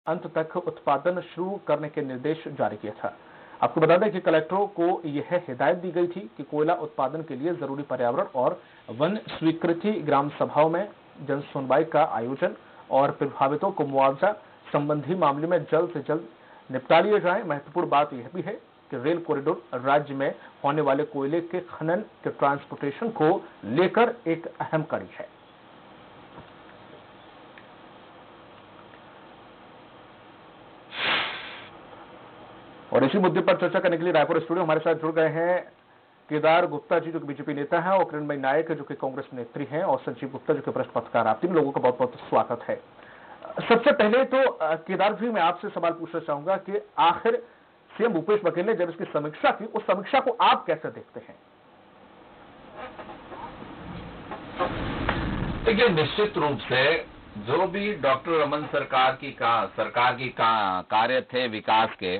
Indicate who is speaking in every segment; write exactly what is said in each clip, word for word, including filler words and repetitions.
Speaker 1: अंत तक उत्पादन शुरू करने के निर्देश जारी किया था। आपको बता दें कि कलेक्टरों को यह हिदायत दी गई थी कि कोयला उत्पादन के लिए जरूरी पर्यावरण और वन स्वीकृति ग्राम सभाओं में जन सुनवाई का आयोजन और प्रभावितों को मुआवजा संबंधी मामले में जल्द से जल्द निपटा लिए जाए। महत्वपूर्ण बात यह भी है कि रेल कॉरिडोर राज्य में होने वाले कोयले के खनन के ट्रांसपोर्टेशन को लेकर एक अहम कड़ी है। और इसी मुद्दे पर चर्चा करने के लिए रायपुर स्टूडियो हमारे साथ जुड़ गए हैं केदार गुप्ता जी, जो कि बीजेपी नेता हैं, और किरणमयी नायक, जो कि कांग्रेस नेत्री हैं, और संजीव गुप्ता, जो कि वरिष्ठ पत्रकार। आप तीन लोगों का बहुत बहुत स्वागत है। सबसे पहले तो केदार जी, मैं आपसे सवाल पूछना चाहूंगा कि आखिर सीएम भूपेश बघेल ने जब इसकी समीक्षा की, उस समीक्षा को आप कैसे देखते हैं?
Speaker 2: देखिए, निश्चित रूप से जो भी डॉक्टर रमन सरकार की का सरकार की का, कार्य थे विकास के,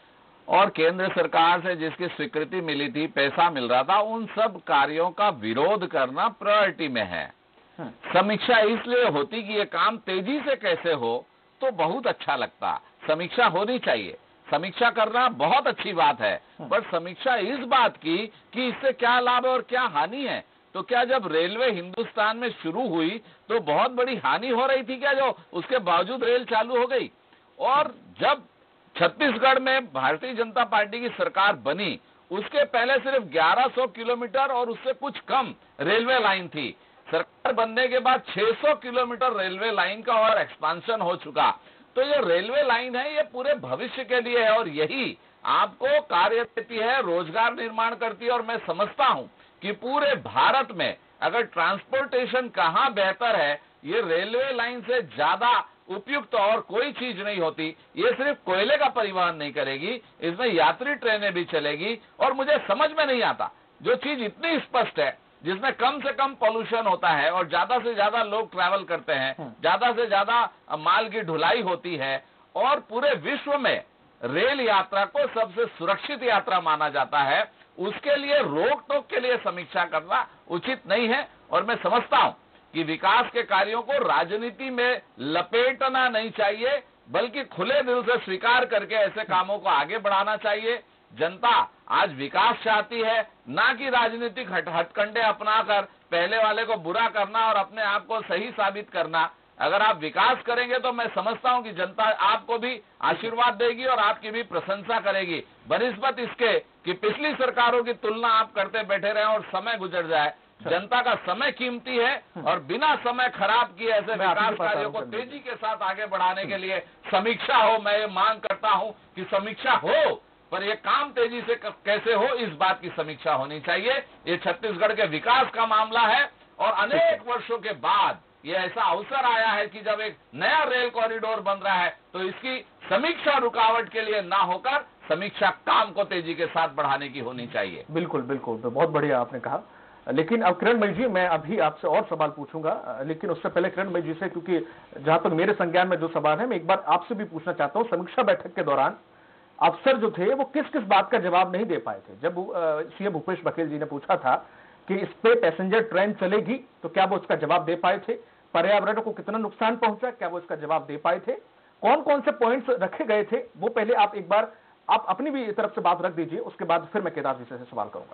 Speaker 2: और केंद्र सरकार से जिसकी स्वीकृति मिली थी, पैसा मिल रहा था, उन सब कार्यों का विरोध करना प्रायोरिटी में है। समीक्षा इसलिए होती कि ये काम तेजी से कैसे हो, तो बहुत अच्छा लगता। समीक्षा होनी चाहिए, समीक्षा करना बहुत अच्छी बात है, पर समीक्षा इस बात की कि इससे क्या लाभ और क्या हानि है। तो क्या जब रेलवे हिंदुस्तान में शुरू हुई तो बहुत बड़ी हानि हो रही थी क्या, जो उसके बावजूद रेल चालू हो गई? और जब छत्तीसगढ़ में भारतीय जनता पार्टी की सरकार बनी, उसके पहले सिर्फ ग्यारह सौ किलोमीटर और उससे कुछ कम रेलवे लाइन थी। सरकार बनने के बाद छह सौ किलोमीटर रेलवे लाइन का और एक्सपांशन हो चुका। तो ये रेलवे लाइन है, ये पूरे भविष्य के लिए है, और यही आपको कार्य देती है, रोजगार निर्माण करती है। और मैं समझता हूं कि पूरे भारत में अगर ट्रांसपोर्टेशन कहां बेहतर है, ये रेलवे लाइन से ज्यादा उपयुक्त और कोई चीज नहीं होती। ये सिर्फ कोयले का परिवहन नहीं करेगी, इसमें यात्री ट्रेनें भी चलेगी। और मुझे समझ में नहीं आता, जो चीज इतनी स्पष्ट है, जिसमें कम से कम पॉल्यूशन होता है और ज्यादा से ज्यादा लोग ट्रैवल करते हैं, ज्यादा से ज्यादा माल की ढुलाई होती है, और पूरे विश्व में रेल यात्रा को सबसे सुरक्षित यात्रा माना जाता है, उसके लिए रोक टोक के लिए समीक्षा करना उचित नहीं है। और मैं समझता हूं कि विकास के कार्यों को राजनीति में लपेटना नहीं चाहिए, बल्कि खुले दिल से स्वीकार करके ऐसे कामों को आगे बढ़ाना चाहिए। जनता आज विकास चाहती है, ना कि राजनीतिक हट हटकंडे अपनाकर पहले वाले को बुरा करना और अपने आप को सही साबित करना। अगर आप विकास करेंगे तो मैं समझता हूं कि जनता आपको भी आशीर्वाद देगी और आपकी भी प्रशंसा करेगी, बनिस्बत इसके कि पिछली सरकारों की तुलना आप करते बैठे रहे और समय गुजर जाए। जनता का समय कीमती है, और बिना समय खराब किए ऐसे विकास कार्यों को तेजी के साथ आगे बढ़ाने के लिए समीक्षा हो। मैं ये मांग करता हूं कि समीक्षा हो, पर ये काम तेजी से कैसे हो, इस बात की समीक्षा होनी चाहिए। ये छत्तीसगढ़ के विकास का मामला है, और अनेक वर्षों के बाद ये ऐसा अवसर आया है कि जब एक नया रेल कॉरिडोर बन रहा है, तो इसकी समीक्षा रुकावट के लिए ना होकर समीक्षा काम को तेजी के साथ बढ़ाने की होनी चाहिए।
Speaker 1: बिल्कुल बिल्कुल, बहुत बढ़िया आपने कहा। लेकिन अब किरणमयी जी, मैं अभी आपसे और सवाल पूछूंगा, लेकिन उससे पहले किरणमयी जी से, क्योंकि जहां तक मेरे संज्ञान में जो सवाल है, मैं एक बार आपसे भी पूछना चाहता हूं। समीक्षा बैठक के दौरान अफसर जो थे वो किस किस बात का जवाब नहीं दे पाए थे? जब सीएम भूपेश बघेल जी ने पूछा था कि इस पे पैसेंजर ट्रेन चलेगी, तो क्या वो इसका जवाब दे पाए थे? पर्यावरण को कितना नुकसान पहुंचा, क्या वो इसका जवाब दे पाए थे? कौन कौन से पॉइंट्स रखे गए थे, वो पहले आप एक बार आप अपनी भी तरफ से बात रख दीजिए, उसके बाद फिर मैं केदार जी से सवाल करूंगा।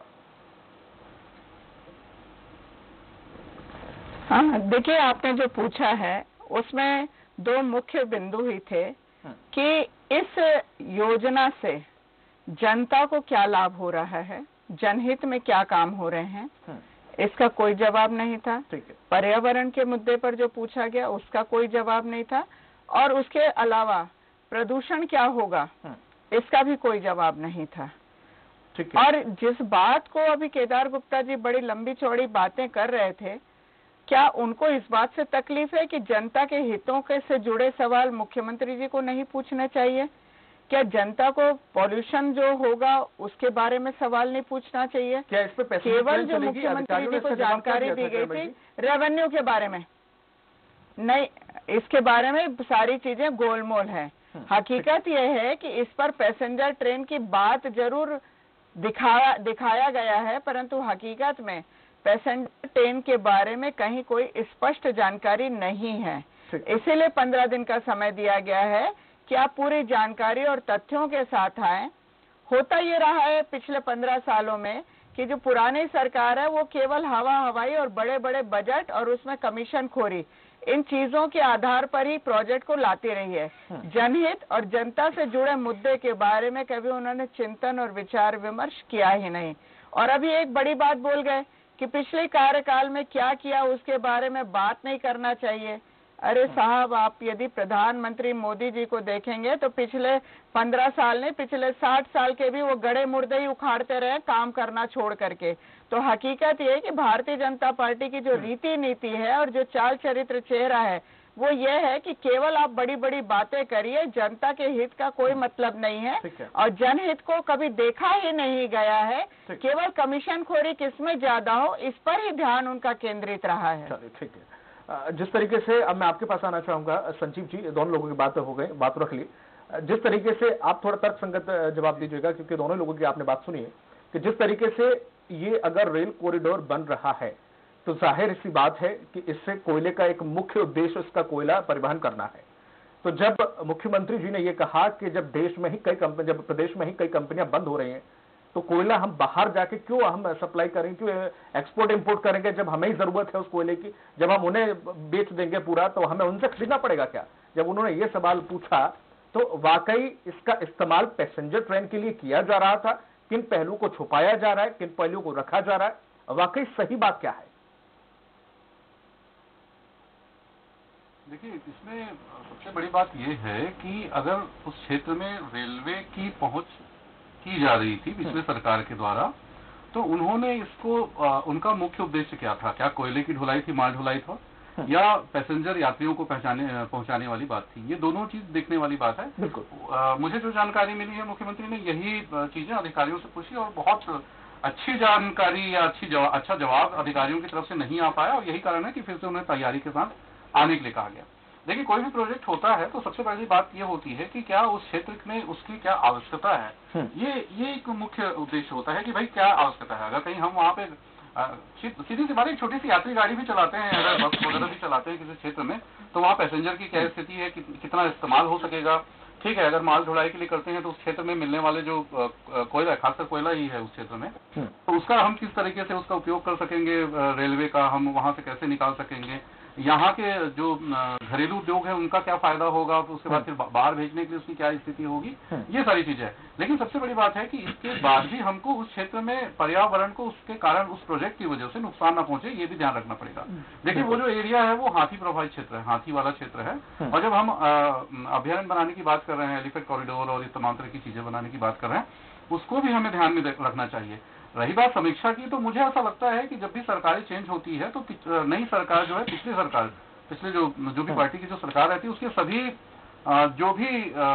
Speaker 3: हाँ, देखिए, आपने जो पूछा है उसमें दो मुख्य बिंदु ही थे कि इस योजना से जनता को क्या लाभ हो रहा है, जनहित में क्या काम हो रहे हैं, इसका कोई जवाब नहीं था। पर्यावरण के मुद्दे पर जो पूछा गया उसका कोई जवाब नहीं था, और उसके अलावा प्रदूषण क्या होगा इसका भी कोई जवाब नहीं था। और जिस बात को अभी केदार गुप्ता जी बड़ी लंबी चौड़ी बातें कर रहे थे, क्या उनको इस बात से तकलीफ है कि जनता के हितों के से जुड़े सवाल मुख्यमंत्री जी को नहीं पूछना चाहिए? क्या जनता को पॉल्यूशन जो होगा उसके बारे में सवाल नहीं पूछना चाहिए?
Speaker 1: क्या इस पे
Speaker 3: केवल जो मुख्यमंत्री जी को जानकारी दी गई थी रेवेन्यू के बारे में नहीं, इसके बारे में सारी चीजें गोलमोल है। हकीकत यह है कि इस पर पैसेंजर ट्रेन की बात जरूर दिखाया दिखाया गया है, परंतु हकीकत में पैसेंजर ट्रेन के बारे में कहीं कोई स्पष्ट जानकारी नहीं है। इसीलिए पंद्रह दिन का समय दिया गया है कि आप पूरी जानकारी और तथ्यों के साथ आए। होता ये रहा है पिछले पंद्रह सालों में कि जो पुरानी सरकार है वो केवल हवा हवाई और बड़े बड़े बजट और उसमें कमीशन खोरी, इन चीजों के आधार पर ही प्रोजेक्ट को लाती रही है। जनहित और जनता से जुड़े मुद्दे के बारे में कभी उन्होंने चिंतन और विचार विमर्श किया ही नहीं। और अभी एक बड़ी बात बोल गए कि पिछले कार्यकाल में क्या किया उसके बारे में बात नहीं करना चाहिए। अरे साहब, आप यदि प्रधानमंत्री मोदी जी को देखेंगे तो पिछले पंद्रह साल ने पिछले साठ साल के भी वो गड़े मुर्दे ही उखाड़ते रहे काम करना छोड़ करके। तो हकीकत ये है कि भारतीय जनता पार्टी की जो रीति नीति है और जो चाल चरित्र चेहरा है वो ये है कि केवल आप बड़ी बड़ी बातें करिए, जनता के हित का कोई मतलब नहीं है, है। और जनहित को कभी देखा ही नहीं गया है। केवल कमीशन खोरी किसमें ज्यादा हो इस पर ही ध्यान उनका केंद्रित रहा है।
Speaker 1: ठीक है। जिस तरीके से अब मैं आपके पास आना चाहूंगा संजीव जी, दोनों लोगों की बातें हो गई, बात रख ली। जिस तरीके से आप थोड़ा तर्क संगत जवाब दीजिएगा क्योंकि दोनों लोगों की आपने बात सुनी है कि जिस तरीके से ये अगर रेल कॉरिडोर बन रहा है तो जाहिर सी बात है कि इससे कोयले का एक मुख्य उद्देश्य इसका कोयला परिवहन करना है। तो जब मुख्यमंत्री जी ने यह कहा कि जब देश में ही कई कंपनी जब प्रदेश में ही कई कंपनियां बंद हो रही हैं तो कोयला हम बाहर जाके क्यों हम सप्लाई करेंगे, क्यों एक्सपोर्ट इंपोर्ट करेंगे जब हमें ही जरूरत है उस कोयले की। जब हम उन्हें बेच देंगे पूरा तो हमें उनसे खरीदना पड़ेगा क्या। जब उन्होंने ये सवाल पूछा तो वाकई इसका इस्तेमाल पैसेंजर ट्रेन के लिए किया जा रहा था, किन पहलू को छुपाया जा रहा है, किन पहलुओं को रखा जा रहा है, वाकई सही बात क्या है।
Speaker 4: देखिए, इसमें सबसे बड़ी बात यह है कि अगर उस क्षेत्र में रेलवे की पहुंच की जा रही थी पिछले सरकार के द्वारा तो उन्होंने इसको आ, उनका मुख्य उद्देश्य क्या था, क्या कोयले की ढुलाई थी, माल ढुलाई था या पैसेंजर यात्रियों को पहुंचाने पहुंचाने वाली बात थी। ये दोनों चीज देखने वाली बात है। बिल्कुल। मुझे जो जानकारी मिली है मुख्यमंत्री ने यही चीजें अधिकारियों से पूछी और बहुत अच्छी जानकारी या अच्छी जवा, अच्छा जवाब अधिकारियों की तरफ से नहीं आ पाया और यही कारण है कि फिर से उन्हें तैयारी के साथ आने के लिए कहा गया। देखिए, कोई भी प्रोजेक्ट होता है तो सबसे पहली बात ये होती है कि क्या उस क्षेत्र में उसकी क्या आवश्यकता है। ये ये एक मुख्य उद्देश्य होता है कि भाई क्या आवश्यकता है। अगर कहीं हम वहाँ पे सीधी सी बात, एक छोटी सी यात्री गाड़ी भी चलाते हैं, अगर बस वगैरह भी चलाते हैं किसी क्षेत्र में तो वहाँ पैसेंजर की क्या स्थिति है, कि, कितना इस्तेमाल हो सकेगा। ठीक है, अगर माल ढुलाई के लिए करते हैं तो उस क्षेत्र में मिलने वाले जो कोयला, खासकर कोयला ही है उस क्षेत्र में, तो उसका हम किस तरीके से उसका उपयोग कर सकेंगे, रेलवे का हम वहां से कैसे निकाल सकेंगे, यहाँ के जो घरेलू उद्योग है उनका क्या फायदा होगा, उसके बाद फिर बाहर भेजने के लिए उसकी क्या स्थिति होगी, ये सारी चीजें है। लेकिन सबसे बड़ी बात है कि इसके बाद भी हमको उस क्षेत्र में पर्यावरण को उसके कारण उस प्रोजेक्ट की वजह से नुकसान ना पहुंचे, ये भी ध्यान रखना पड़ेगा। देखिए, वो जो एरिया है वो हाथी प्रभावित क्षेत्र है, हाथी वाला क्षेत्र है। और जब हम अभ्यारण्य बनाने की बात कर रहे हैं, एलिफेंट कॉरिडोर और इस तमाम तरह की चीजें बनाने की बात कर रहे हैं, उसको भी हमें ध्यान में रखना चाहिए। रही बात समीक्षा की, तो मुझे ऐसा लगता है कि जब भी सरकारें चेंज होती है तो नई सरकार जो है, पिछली सरकार पिछले जो जो भी पार्टी की जो सरकार रहती है उसके सभी जो भी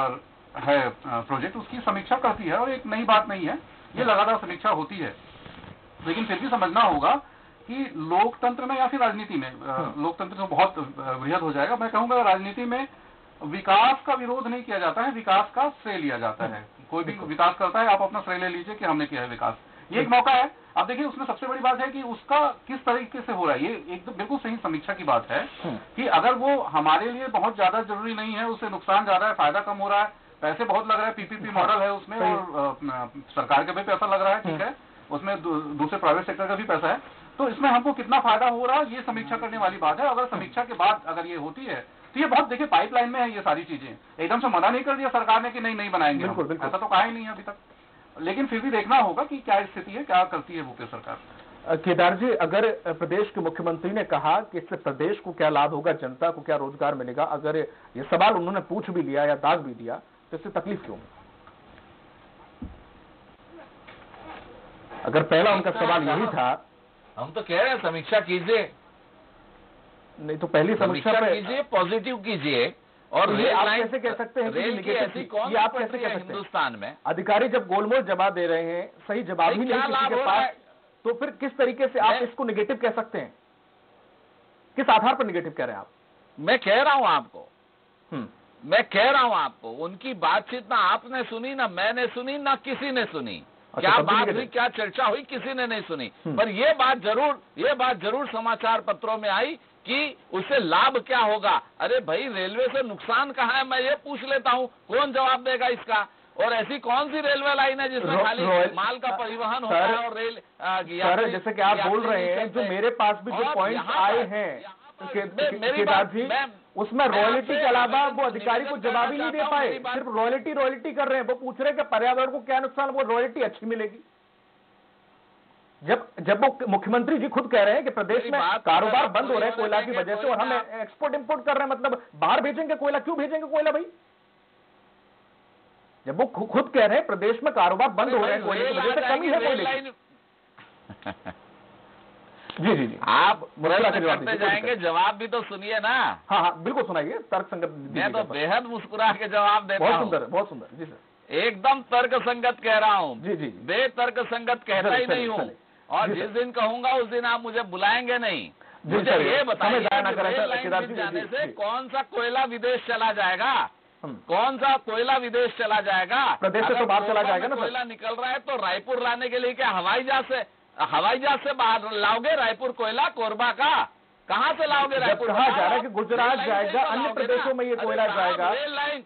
Speaker 4: है प्रोजेक्ट उसकी समीक्षा करती है और एक नई बात नहीं है, ये लगातार समीक्षा होती है। लेकिन फिर भी समझना होगा कि लोकतंत्र में या फिर राजनीति में, लोकतंत्र तो बहुत वृहद हो जाएगा, मैं कहूंगा राजनीति में विकास का विरोध नहीं किया जाता है, विकास का श्रेय लिया जाता है। कोई भी विकास करता है, आप अपना श्रेय ले लीजिए कि हमने किया है विकास, ये एक मौका है। अब देखिए, उसमें सबसे बड़ी बात है कि उसका किस तरीके से हो रहा है। ये एक तो बिल्कुल सही समीक्षा की बात है कि अगर वो हमारे लिए बहुत ज्यादा जरूरी नहीं है, उससे नुकसान ज्यादा है, फायदा कम हो रहा है, पैसे बहुत लग रहा है, पीपीपी मॉडल है उसमें और सरकार का भी पैसा लग रहा है, ठीक है, उसमें दूसरे प्राइवेट सेक्टर का भी पैसा है, तो इसमें हमको कितना फायदा हो रहा है ये समीक्षा करने वाली बात है। अगर समीक्षा के बाद अगर ये होती है तो ये बहुत, देखिए, पाइपलाइन में है ये सारी चीजें, एकदम से मना नहीं कर दिया सरकार ने कि नहीं नहीं बनाएंगे, ऐसा तो कहा ही नहीं है अभी तक। लेकिन फिर भी देखना होगा कि क्या स्थिति है, क्या करती है यूपी सरकार।
Speaker 1: केदार जी, अगर प्रदेश के मुख्यमंत्री ने कहा कि इससे प्रदेश को क्या लाभ होगा, जनता को क्या रोजगार मिलेगा, अगर ये सवाल उन्होंने पूछ भी लिया या दाग भी दिया तो इससे तकलीफ क्यों? अगर पहला उनका सवाल यही था,
Speaker 2: हम तो कह रहे हैं समीक्षा कीजिए,
Speaker 1: नहीं तो पहली समीक्षा
Speaker 2: कीजिए, पॉजिटिव कीजिए। और
Speaker 1: तो रेल आप कैसे कह सकते हैं
Speaker 2: रेल की ऐसी कौन
Speaker 1: ये आप कैसे कह सकते हैं
Speaker 2: हिंदुस्तान में?
Speaker 1: अधिकारी जब गोलमोल जवाब दे रहे हैं, सही जवाब ही नहीं किसी के पास, तो फिर किस तरीके से आप इसको निगेटिव कह सकते हैं? किस आधार पर निगेटिव कह रहे हैं आप?
Speaker 2: मैं कह रहा हूं आपको मैं कह रहा हूं आपको उनकी बातचीत ना आपने सुनी, ना मैंने सुनी, ना किसी ने सुनी। क्या बात हुई, क्या चर्चा हुई, किसी ने नहीं सुनी। पर ये बात जरूर ये बात जरूर समाचार पत्रों में आई कि उससे लाभ क्या होगा। अरे भाई, रेलवे से नुकसान कहाँ है, मैं ये पूछ लेता हूँ, कौन जवाब देगा इसका। और ऐसी कौन सी रेलवे लाइन है जिसमें खाली माल का परिवहन होता है और रेल
Speaker 1: सर, जैसे कि आप बोल रहे हैं, जो मेरे पास भी जो पॉइंट्स आए हैं केदार जी, उसमें रॉयल्टी के अलावा वो अधिकारी को जवाब ही नहीं दे पाए, सिर्फ रॉयल्टी रॉयल्टी कर रहे हैं। वो पूछ रहे हैं कि पर्यावरण को क्या नुकसान, वो रॉयल्टी अच्छी मिलेगी। जब जब वो मुख्यमंत्री जी खुद कह रहे हैं कि प्रदेश में कारोबार बंद हो रहे हैं कोयला की वजह से, और हम एक्सपोर्ट इंपोर्ट कर रहे हैं, मतलब बाहर भेजेंगे कोयला, क्यों भेजेंगे कोयला भाई? जब वो खुद कह रहे हैं प्रदेश में कारोबार बंद हो रहे हैं कोयले की वजह से, कमी है कोयले की। जी जी जी,
Speaker 2: आप प्रश्न करते जाएंगे, जवाब भी तो सुनिए ना।
Speaker 1: हाँ हाँ बिल्कुल सुनाइए, तर्क संगत।
Speaker 2: मैं तो बेहद मुस्कुरा के जवाब देता हूँ।
Speaker 1: बहुत सुंदर, बहुत सुंदर। जी सर,
Speaker 2: एकदम तर्क संगत कह रहा हूँ।
Speaker 1: जी जी,
Speaker 2: बेतर्क संगत कहता ही नहीं हूँ। और जिस दिन कहूंगा उस दिन आप मुझे बुलाएंगे नहीं। मुझे ये बताइए, रेल जाने से कौन सा कोयला विदेश चला जाएगा? कौन सा कोयला विदेश चला जाएगा?
Speaker 1: प्रदेश से तो बाहर चला जाएगा ना।
Speaker 2: कोयला निकल रहा है तो रायपुर लाने के लिए क्या हवाई जहाज से हवाई जहाज से बाहर लाओगे रायपुर कोयला? कोरबा का कहाँ से लाओगे रायपुर?
Speaker 1: कहा जा रहा है कि गुजरात जाएगा, अन्य प्रदेशों में ये कोयला जाएगा।
Speaker 2: रेल लाइन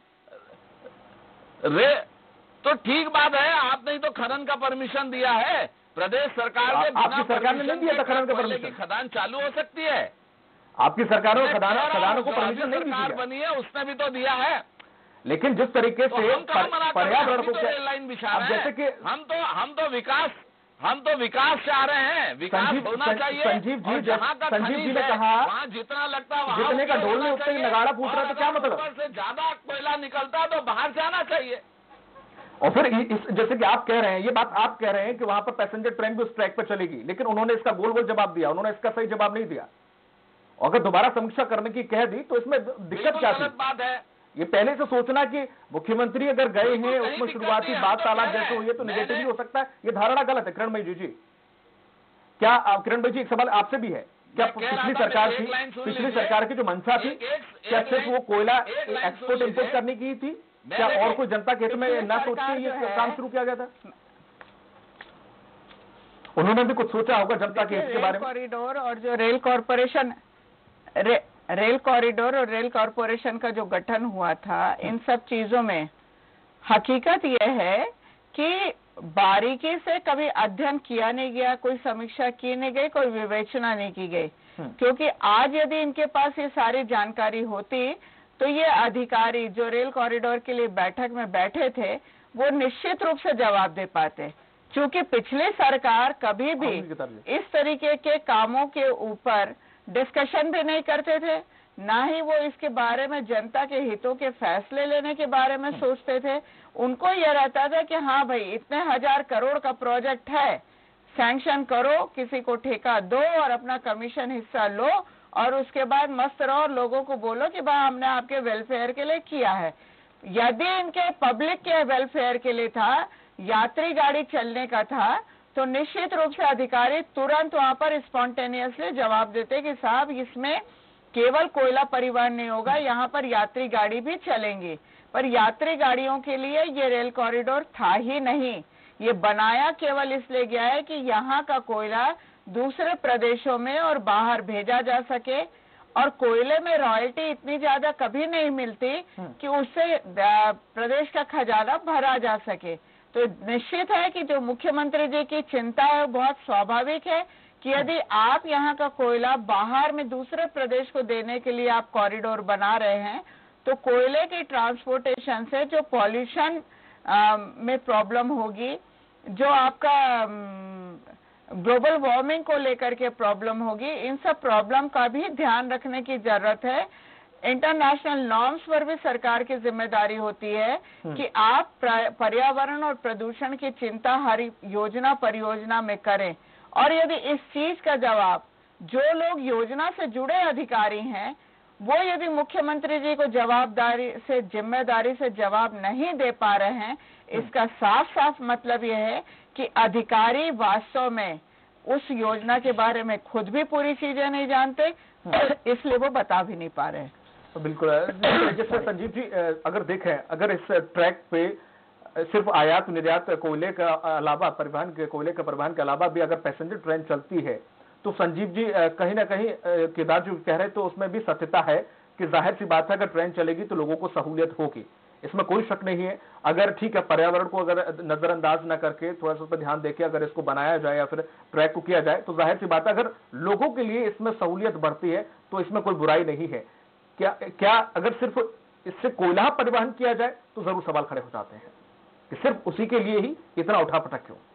Speaker 2: रे तो ठीक बात है, आपने ही तो खनन का परमिशन दिया है। प्रदेश सरकार के
Speaker 1: आपकी सरकार ने नहीं दिया था खनन का परमिशन।
Speaker 2: खदान चालू हो सकती है।
Speaker 1: आपकी सरकार ने खदानों को परमिशन नहीं दी,
Speaker 2: बनी है उसने भी तो दिया है।
Speaker 1: लेकिन जिस तरीके से पर्यावरण को
Speaker 2: रेल लाइन बिछा रहे हैं, जैसे कि हम तो हम तो विकास हम तो विकास चाह रहे हैं, विकास होना चाहिए।
Speaker 1: संजीव जी,
Speaker 2: जहाँ का
Speaker 1: संजीव जी ने कहा
Speaker 2: वहाँ जितना लगता है
Speaker 1: जितने का ढोल में उतने ही नगाड़ा फूट रहा, तो क्या मतलब?
Speaker 2: से ज्यादा कोयला निकलता है तो बाहर जाना चाहिए।
Speaker 1: और फिर इस, जैसे कि आप कह रहे हैं, ये बात आप कह रहे हैं कि वहां पर पैसेंजर ट्रेन भी उस ट्रैक पर चलेगी, लेकिन उन्होंने इसका गोल गोल जवाब दिया, उन्होंने इसका सही जवाब नहीं दिया। अगर दोबारा समीक्षा करने की कह दी तो इसमें दिक्कत क्या थी?
Speaker 2: बात है
Speaker 1: ये पहले से सोचना कि मुख्यमंत्री अगर गए हैं, उसमें शुरुआती बात तालाब जैसे हुई है तो निगेटिव भी हो सकता है। ये धारणा गलत है। किरण जी जी क्या किरण भाई जी, एक सवाल आपसे भी है, क्या पिछली सरकार की पिछली सरकार की जो मंशा थी, क्या सिर्फ वो कोयला एक्सपोर्ट इंपोर्ट करने की थी? क्या और कोई जनता के हित में न सोच के ये काम शुरू किया गया था? उन्होंने भी कुछ सोचा होगा जनता के हित के बारे में।
Speaker 3: कॉरिडोर और जो रेल कॉरपोरेशन रे, रेल कॉरिडोर और रेल कॉरपोरेशन का जो गठन हुआ था, इन सब चीजों में हकीकत यह है कि बारीकी से कभी अध्ययन किया नहीं गया, कोई समीक्षा की नहीं गई, कोई विवेचना नहीं की गई। क्योंकि आज यदि इनके पास ये सारी जानकारी होती तो ये अधिकारी जो रेल कॉरिडोर के लिए बैठक में बैठे थे वो निश्चित रूप से जवाब दे पाते। क्योंकि पिछली सरकार कभी भी इस तरीके के कामों के ऊपर डिस्कशन भी नहीं करते थे, ना ही वो इसके बारे में जनता के हितों के फैसले लेने के बारे में सोचते थे। उनको यह रहता था कि हाँ भाई, इतने हजार करोड़ का प्रोजेक्ट है, सैंक्शन करो, किसी को ठेका दो और अपना कमीशन हिस्सा लो, और उसके बाद मस्त रहो और लोगों को बोलो कि भाई हमने आपके वेलफेयर के लिए किया है। यदि इनके पब्लिक के वेलफेयर के लिए था, यात्री गाड़ी चलने का था, तो निश्चित रूप से अधिकारी तुरंत वहां पर स्पॉन्टेनियसली जवाब देते कि साहब इसमें केवल कोयला परिवहन नहीं होगा, यहाँ पर यात्री गाड़ी भी चलेंगी। पर यात्री गाड़ियों के लिए ये रेल कॉरिडोर था ही नहीं। ये बनाया केवल इसलिए गया है कि यहाँ का कोयला दूसरे प्रदेशों में और बाहर भेजा जा सके, और कोयले में रॉयल्टी इतनी ज्यादा कभी नहीं मिलती कि उससे प्रदेश का खजाना भरा जा सके। तो निश्चित है कि जो मुख्यमंत्री जी की चिंता है बहुत स्वाभाविक है कि यदि आप यहाँ का कोयला बाहर में दूसरे प्रदेश को देने के लिए आप कॉरिडोर बना रहे हैं, तो कोयले की ट्रांसपोर्टेशन से जो पॉल्यूशन में प्रॉब्लम होगी, जो आपका ग्लोबल वार्मिंग को लेकर के प्रॉब्लम होगी, इन सब प्रॉब्लम का भी ध्यान रखने की जरूरत है। इंटरनेशनल नॉर्म्स पर भी सरकार की जिम्मेदारी होती है कि आप पर्यावरण और प्रदूषण की चिंता हर योजना परियोजना में करें। और यदि इस चीज का जवाब जो लोग योजना से जुड़े अधिकारी हैं, वो यदि मुख्यमंत्री जी को जवाबदारी से जिम्मेदारी से जवाब नहीं दे पा रहे हैं, इसका साफ साफ मतलब यह है कि अधिकारी वास्तव में उस योजना के बारे में खुद भी पूरी चीजें नहीं जानते, इसलिए वो बता भी नहीं पा रहे।
Speaker 1: तो बिल्कुल जैसे संजीव जी अगर देखें, अगर इस ट्रैक पे सिर्फ आयात निर्यात कोयले का अलावा परिवहन के कोयले के परिवहन के अलावा भी अगर पैसेंजर ट्रेन चलती है तो संजीव जी कहीं ना कहीं केदार जी कह रहे तो उसमें भी सत्यता है कि जाहिर सी बात है अगर ट्रेन चलेगी तो लोगों को सहूलियत होगी, इसमें कोई शक नहीं है। अगर ठीक है पर्यावरण को अगर नजरअंदाज ना करके थोड़ा सा उस पर ध्यान देके अगर इसको बनाया जाए या फिर ट्रैक को किया जाए तो जाहिर सी बात है अगर लोगों के लिए इसमें सहूलियत बढ़ती है तो इसमें कोई बुराई नहीं है। क्या क्या अगर सिर्फ इससे कोयला परिवहन किया जाए तो जरूर सवाल खड़े हो जाते हैं कि सिर्फ उसी के लिए ही इतना उठापटक क्यों?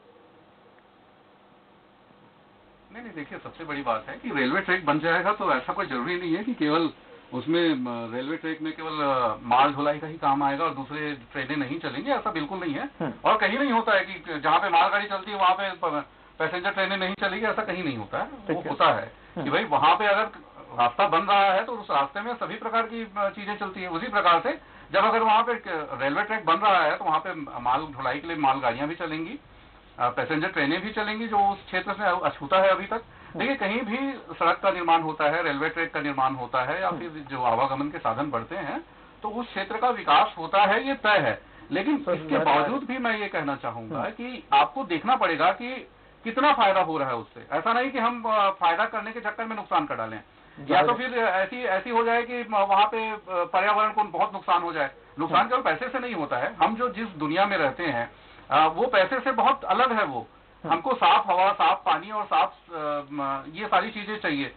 Speaker 4: नहीं नहीं देखिए, सबसे बड़ी बात है कि रेलवे ट्रैक बन जाएगा तो ऐसा कोई जरूरी नहीं है कि केवल उसमें रेलवे ट्रैक में केवल माल ढुलाई का ही काम आएगा और दूसरे ट्रेनें नहीं चलेंगी, ऐसा बिल्कुल नहीं है। और कहीं नहीं होता है कि जहाँ पे मालगाड़ी चलती है वहाँ पे पैसेंजर ट्रेनें नहीं चलेगी, ऐसा कहीं नहीं होता है। वो होता है कि भाई वहाँ पे अगर रास्ता बन रहा है तो उस रास्ते में सभी प्रकार की चीजें चलती है। उसी प्रकार से जब अगर वहाँ पे रेलवे ट्रैक बन रहा है तो वहाँ पे माल ढुलाई के लिए मालगाड़ियां भी चलेंगी, पैसेंजर ट्रेनें भी चलेंगी जो उस क्षेत्र से अछूता है अभी तक। देखिए कहीं भी सड़क का निर्माण होता है, रेलवे ट्रैक का निर्माण होता है या फिर जो आवागमन के साधन बढ़ते हैं तो उस क्षेत्र का विकास होता है, ये तय है। लेकिन इसके बावजूद भी मैं ये कहना चाहूंगा कि आपको देखना पड़ेगा कि कितना फायदा हो रहा है उससे। ऐसा नहीं कि हम फायदा करने के चक्कर में नुकसान कर डालें, या तो फिर ऐसी ऐसी हो जाए कि वहां पे पर्यावरण को बहुत नुकसान हो जाए। नुकसान केवल पैसे से नहीं होता है, हम जो जिस दुनिया में रहते हैं वो पैसे से बहुत अलग है। वो हमको साफ हवा, साफ पानी और साफ ये सारी चीजें चाहिए,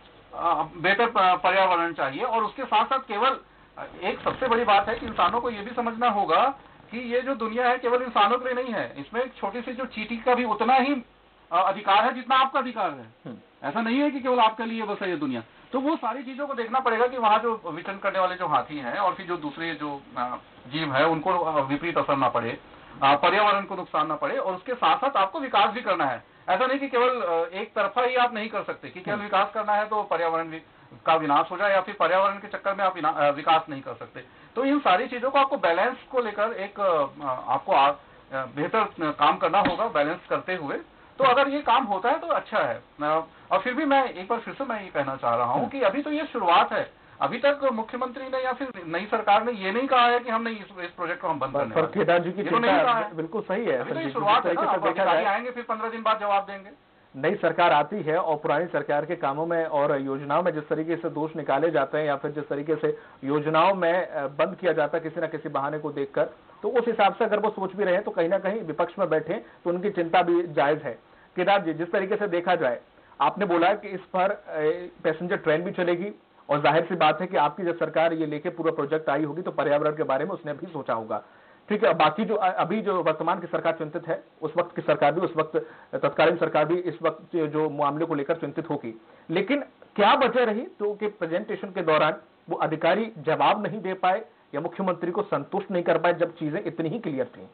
Speaker 4: बेहतर पर्यावरण चाहिए। और उसके साथ साथ केवल एक सबसे बड़ी बात है कि इंसानों को ये भी समझना होगा कि ये जो दुनिया है केवल इंसानों के लिए नहीं है, इसमें एक छोटी सी जो चींटी का भी उतना ही अधिकार है जितना आपका अधिकार है। ऐसा नहीं है कि केवल आपके लिए बस है ये दुनिया। तो वो सारी चीजों को देखना पड़ेगा कि वहाँ जो विचरण करने वाले जो हाथी हैं और फिर जो दूसरे जो जीव है उनको विपरीत असर ना पड़े, पर्यावरण को नुकसान ना पड़े, और उसके साथ साथ आपको विकास भी करना है। ऐसा नहीं कि केवल एक तरफा ही आप नहीं कर सकते कि केवल विकास करना है तो पर्यावरण का विनाश हो जाए या फिर पर्यावरण के चक्कर में आप विकास नहीं कर सकते। तो इन सारी चीजों को आपको बैलेंस को लेकर एक आपको बेहतर काम करना होगा, बैलेंस करते हुए। तो अगर ये काम होता है तो अच्छा है। और फिर भी मैं एक बार फिर से मैं ये कहना चाह रहा हूँ कि अभी तो ये शुरुआत है। अभी तक मुख्यमंत्री ने या फिर नई सरकार ने ये नहीं कहा है कि हम नहीं इस, इस प्रोजेक्ट को हम बंद करने वाले हैं।
Speaker 1: केदार जी की
Speaker 4: चिंता
Speaker 1: बिल्कुल सही है,
Speaker 4: अभी तो ये शुरुआत है ना, आएंगे फिर पंद्रह दिन बाद जवाब देंगे।
Speaker 1: नई सरकार आती है और पुरानी सरकार के कामों में और योजनाओं में जिस तरीके से दोष निकाले जाते हैं या फिर जिस तरीके से योजनाओं में बंद किया जाता है किसी न किसी बहाने को देखकर, तो उस हिसाब से अगर वो सोच भी रहे हैं तो कहीं ना कहीं विपक्ष में बैठे तो उनकी चिंता भी जायज है। केदार जी, जिस तरीके से देखा जाए, आपने बोला कि इस पर पैसेंजर ट्रेन भी चलेगी और जाहिर सी बात है कि आपकी जब सरकार ये लेके पूरा प्रोजेक्ट आई होगी तो पर्यावरण के बारे में उसने भी सोचा होगा। ठीक है, बाकी जो अभी जो वर्तमान की सरकार चिंतित है, उस वक्त की सरकार भी, उस वक्त तत्कालीन सरकार भी इस वक्त जो मामले को लेकर चिंतित होगी। लेकिन क्या वजह रही तो कि प्रेजेंटेशन के दौरान वो अधिकारी जवाब नहीं दे पाए या मुख्यमंत्री को संतुष्ट नहीं कर पाए जब चीजें इतनी ही क्लियर थी?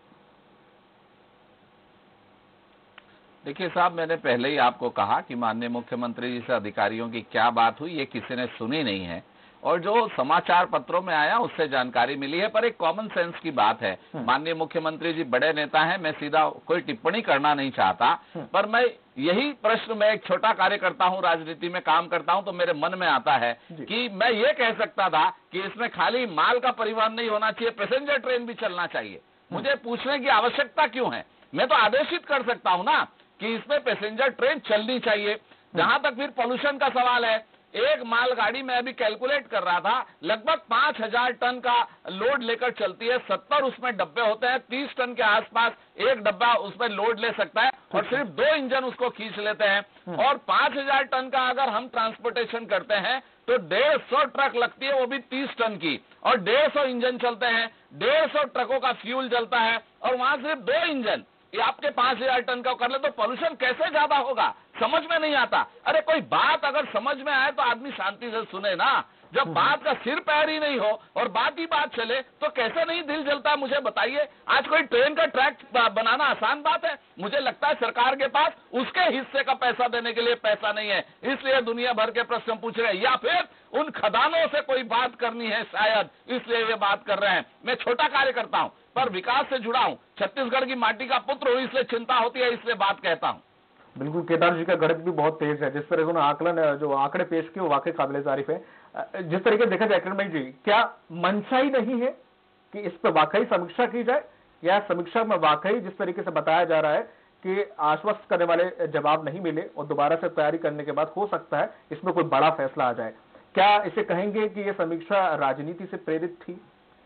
Speaker 2: देखिए साहब, मैंने पहले ही आपको कहा कि माननीय मुख्यमंत्री जी से अधिकारियों की क्या बात हुई ये किसी ने सुनी नहीं है, और जो समाचार पत्रों में आया उससे जानकारी मिली है। पर एक कॉमन सेंस की बात है, माननीय मुख्यमंत्री जी बड़े नेता हैं, मैं सीधा कोई टिप्पणी करना नहीं चाहता, पर मैं यही प्रश्न, मैं एक छोटा कार्यकर्ता हूं, राजनीति में काम करता हूं, तो मेरे मन में आता है कि मैं ये कह सकता था कि इसमें खाली माल का परिवहन नहीं होना चाहिए, पैसेंजर ट्रेन भी चलना चाहिए। मुझे पूछने की आवश्यकता क्यों है? मैं तो आदेशित कर सकता हूं ना कि इसमें पैसेंजर ट्रेन चलनी चाहिए। जहां तक फिर पोल्यूशन का सवाल है, एक मालगाड़ी में अभी कैलकुलेट कर रहा था, लगभग पांच हजार टन का लोड लेकर चलती है, सत्तर उसमें डब्बे होते हैं, तीस टन के आसपास एक डब्बा उसमें लोड ले सकता है और सिर्फ दो इंजन उसको खींच लेते हैं। और पांच हजार टन का अगर हम ट्रांसपोर्टेशन करते हैं तो डेढ़ सौ ट्रक लगती है, वो भी तीस टन की, और डेढ़ सौ इंजन चलते हैं, डेढ़ सौ ट्रकों का फ्यूल जलता है, और वहां सिर्फ दो इंजन ये आपके पांच हजार टन का कर ले तो पोल्यूशन कैसे ज्यादा होगा? समझ में नहीं आता। अरे कोई बात अगर समझ में आए तो आदमी शांति से सुने ना। जब बात का सिर पैर ही नहीं हो और बात ही बात चले तो कैसे नहीं दिल जलता है? मुझे बताइए। आज कोई ट्रेन का ट्रैक बनाना आसान बात है? मुझे लगता है सरकार के पास उसके हिस्से का पैसा देने के लिए पैसा नहीं है, इसलिए दुनिया भर के प्रश्न पूछ रहे हैं, या फिर उन खदानों से कोई बात करनी है शायद, इसलिए वे बात कर रहे हैं। मैं छोटा कार्यकर्ता हूं पर विकास से जुड़ा हूं, छत्तीसगढ़ की माटी का पुत्र हूं, इसलिए चिंता होती है, इसलिए बात कहता हूं।
Speaker 1: बिल्कुल, केदार जी का गणित भी बहुत तेज है, जिस तरह से उन्होंने आकलन जो आंकड़े पेश किए वो वाकई काबिल तारीफ है। जिस तरीके से देखा जाए किरण जी, क्या मंशा ही नहीं है कि इस पर वाकई समीक्षा की जाए, या समीक्षा में वाकई जिस तरीके से बताया जा रहा है कि आश्वस्त करने वाले जवाब नहीं मिले और दोबारा से तैयारी करने के बाद हो सकता है इसमें कोई बड़ा फैसला आ जाए। क्या इसे कहेंगे कि यह समीक्षा राजनीति से प्रेरित थी?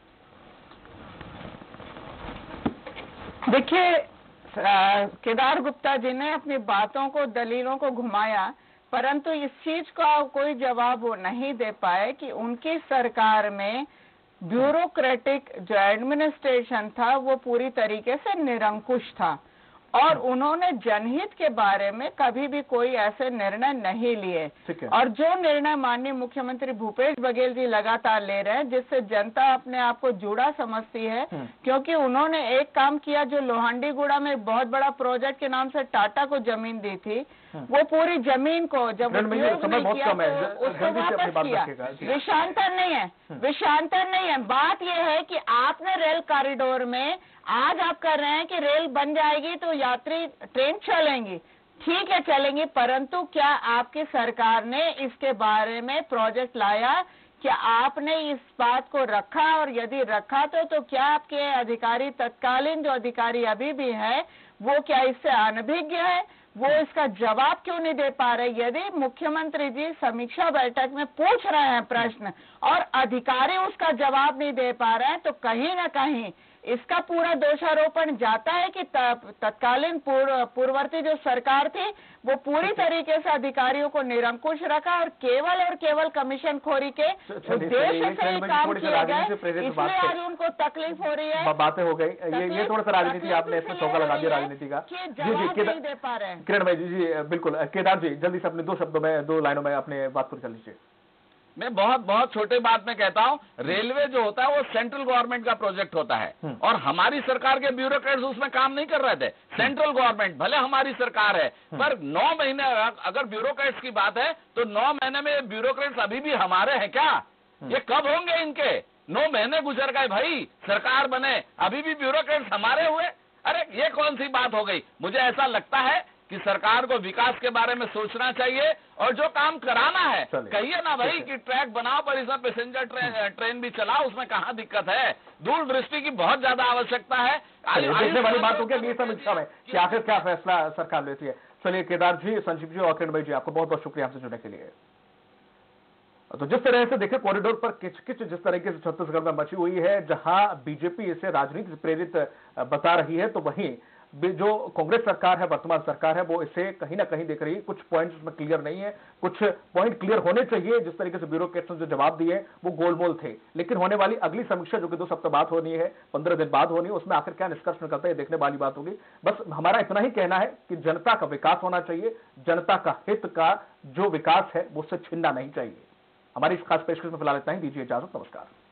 Speaker 3: देखिए, केदार गुप्ता जी ने अपनी बातों को, दलीलों को घुमाया, परंतु इस चीज का कोई जवाब वो नहीं दे पाए कि उनकी सरकार में ब्यूरोक्रेटिक जो एडमिनिस्ट्रेशन था वो पूरी तरीके से निरंकुश था और उन्होंने जनहित के बारे में कभी भी कोई ऐसे निर्णय नहीं लिए। और जो निर्णय माननीय मुख्यमंत्री भूपेश बघेल जी लगातार ले रहे हैं, जिससे जनता अपने आप को जुड़ा समझती है, क्योंकि उन्होंने एक काम किया जो लोहांडीगुड़ा में एक बहुत बड़ा प्रोजेक्ट के नाम से टाटा को जमीन दी थी, वो पूरी जमीन को जब उपयोग नहीं किया तो उसको वापस किया। विषयांतर नहीं है, विषयांतर नहीं है। बात यह है कि आपने रेल कॉरिडोर में आज आप कर रहे हैं कि रेल बन जाएगी तो यात्री ट्रेन चलेंगी, ठीक है चलेंगी, परंतु क्या आपकी सरकार ने इसके बारे में प्रोजेक्ट लाया? क्या आपने इस बात को रखा? और यदि रखा तो तो क्या आपके अधिकारी, तत्कालीन जो अधिकारी अभी भी है, वो क्या इससे अनभिज्ञ है? वो इसका जवाब क्यों नहीं दे पा रहे? यदि मुख्यमंत्री जी समीक्षा बैठक में पूछ रहे हैं प्रश्न और अधिकारी उसका जवाब नहीं दे पा रहे हैं, तो कहीं ना कहीं इसका पूरा दोषारोपण जाता है कि तत्कालीन पूर्व पूर्ववर्ती जो सरकार थी वो पूरी तरीके से अधिकारियों को निरंकुश रखा और केवल और केवल कमीशन खोरी के उद्देश्य से काम किया गया, इसलिए आज उनको तकलीफ हो रही है।
Speaker 1: बातें हो गई, ये ये थोड़ा सा राजनीति आपने इसमें चौका लगा दिया राजनीति का।
Speaker 3: जी जी, नहीं दे पा रहे हैं
Speaker 1: किरण भाई जी। जी बिल्कुल, केदार जी जल्दी से अपने दो शब्दों में, दो लाइनों में अपने बात पूरी कर लीजिए।
Speaker 2: मैं बहुत बहुत छोटे बात में कहता हूं, रेलवे जो होता है वो सेंट्रल गवर्नमेंट का प्रोजेक्ट होता है और हमारी सरकार के ब्यूरोक्रेट्स उसमें काम नहीं कर रहे थे। सेंट्रल गवर्नमेंट भले हमारी सरकार है, पर नौ महीने अगर ब्यूरोक्रेट्स की बात है तो नौ महीने में ब्यूरोक्रेट्स अभी भी हमारे हैं क्या? ये कब होंगे इनके? नौ महीने गुजर गए भाई, सरकार बने, अभी भी ब्यूरोक्रेट्स हमारे हुए। अरे ये कौन सी बात हो गई? मुझे ऐसा लगता है कि सरकार को विकास के बारे में सोचना चाहिए और जो काम कराना है कहिए ना भाई कि ट्रैक बनाओ पर इसमें पैसेंजर ट्रेन ट्रेन भी चलाओ, उसमें कहाँ दिक्कत है? दूरदृष्टि की बहुत ज्यादा आवश्यकता है।
Speaker 1: देखने वाली बात हो गया समीक्षा में कि आखिर क्या फैसला सरकार लेती है। चलिए केदार जी, संजीव जी और किरण भाई जी, आपको बहुत बहुत शुक्रिया हमसे जुड़ने के लिए। तो जिस तरह से देखिए कॉरिडोर पर किचकिच जिस तरीके से छत्तीसगढ़ में मची हुई है, जहां बीजेपी इसे राजनीति से प्रेरित बता रही है, तो वहीं जो कांग्रेस सरकार है, वर्तमान सरकार है, वो इसे कहीं ना कहीं देख रही है। कुछ पॉइंट्स उसमें क्लियर नहीं है, कुछ पॉइंट क्लियर होने चाहिए। जिस तरीके से ब्यूरोक्रेट्स ने जो जवाब दिए वो गोलमोल थे, लेकिन होने वाली अगली समीक्षा जो कि दो सप्ताह बाद होनी है, पंद्रह दिन बाद होनी है, उसमें आखिर क्या निष्कर्ष निकलता है देखने वाली बात होगी। बस हमारा इतना ही कहना है कि जनता का विकास होना चाहिए, जनता का हित का जो विकास है वो उससे छिनना नहीं चाहिए। हमारी इस खास पेशकश में फिलहाल इतना ही, दीजिए इजाजत, नमस्कार।